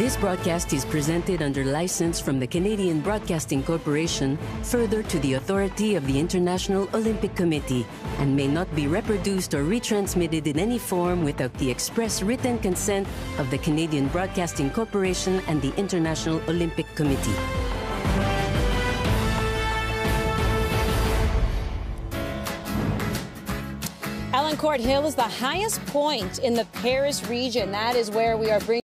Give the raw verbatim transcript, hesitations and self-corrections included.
This broadcast is presented under license from the Canadian Broadcasting Corporation, further to the authority of the International Olympic Committee, and may not be reproduced or retransmitted in any form without the express written consent of the Canadian Broadcasting Corporation and the International Olympic Committee. Elancourt Hill is the highest point in the Paris region. That is where we are bringing